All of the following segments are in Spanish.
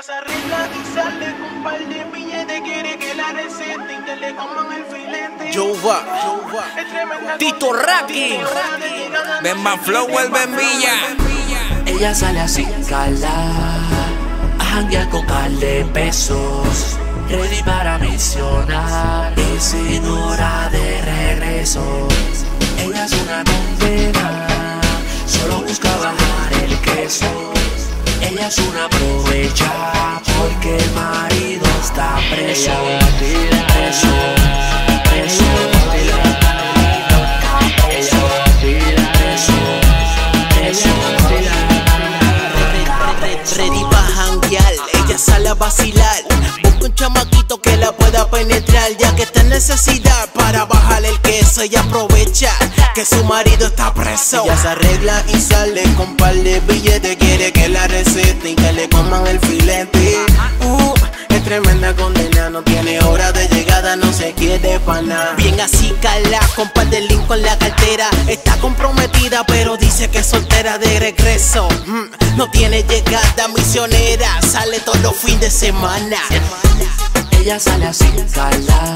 Ella se arregla y sale con un par de billetes. Quiere que la receta y que le coman el filete. Jova, Tito Raki, Bemba Flow, el Bembilla. Ella sale así, cala, a janguear con par de pesos, ready para misionar y sin hora de regreso. Ella es una condena, solo busca bajar el queso. Ella es una aprovecha porque el marido está preso. Preso, preso. ready pa' janguear, ella sale a vacilar. Busca un chamaquito que la pueda penetrar, ya que está en necesidad para bajar el queso. Y aprovecha que su marido está preso. Ella se arregla y sale con par de billetes. Quiere que la receta y que le coman el filete. Es tremenda condena, no tiene hora de llegada, no se quiere pa' nada. Bien así cala, con par de link con la cartera. Está comprometida pero dice que es soltera de regreso. No tiene llegada misionera, sale todos los fines de semana. Ella sale así cala,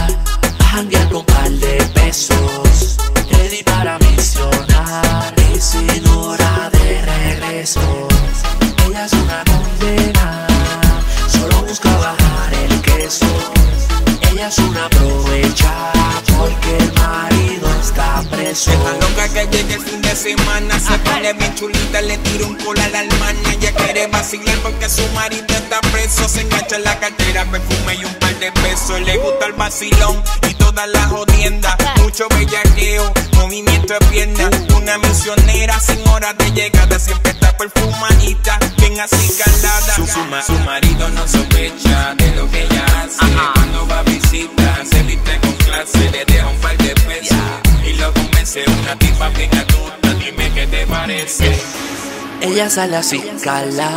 a janguear con par de pesos, ready para misionar y sin hora de regreso. Ella es una condena, solo busca bajar el queso. Ella es una aprovecha porque el marido está preso. Deja loca que llegue el fin de semana, se pone bien chulita, le tira un cola a la hermana. Ella quiere vacilar porque su marido está preso. Se engancha en la cartera, perfume y un par de pesos. Le gusta el vacilón y todas las jodiendas. Mucho bellaqueo, movimiento de pierna. Una misionera sin hora de llegada, siempre está perfumadita, bien acicalada. Su marido no sospecha de lo que ella hace. Cuando va a visitar, se viste con clase, le deja un par de pesos y lo convence. Una tipa bien astuta, dime qué te parece. Ella sale así cala,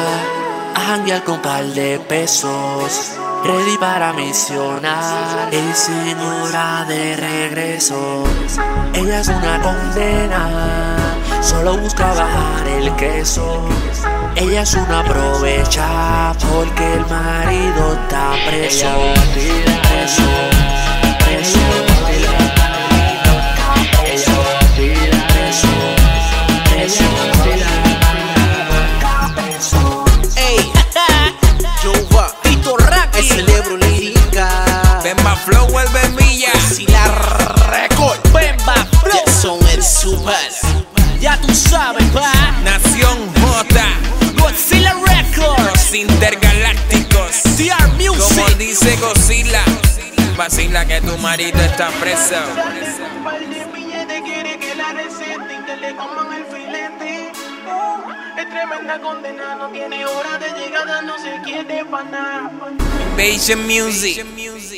a janguear con par de pesos, ready para misionar y sin hora de regreso. Ella es una condena, solo busca bajar el queso. Ella es una aprovecha porque el marido está preso. Preso, preso. Ey, Jova, Tito Raki, el cerebro lírica. Bemba Flow, el Bembilla. Si la record, Bemba Flow, son el super. Ya tú sabes, pa. Nación J, Godzilla Records, los intergalácticos. TR Music. Como dice Godzilla, vacila que tu marido está preso. Un par de billetes. Quiere que la receta y que le coman el filete. Es tremenda condena, no tiene hora de llegada, no se quiere pa' nada. Invasion Music.